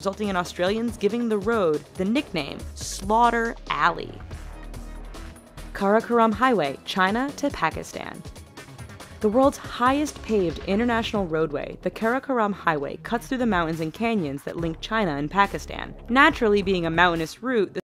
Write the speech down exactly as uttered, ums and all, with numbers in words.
resulting in Australians giving the road the nickname Slaughter Alley. Karakoram Highway, China to Pakistan. The world's highest paved international roadway, the Karakoram Highway cuts through the mountains and canyons that link China and Pakistan. Naturally, being a mountainous route, the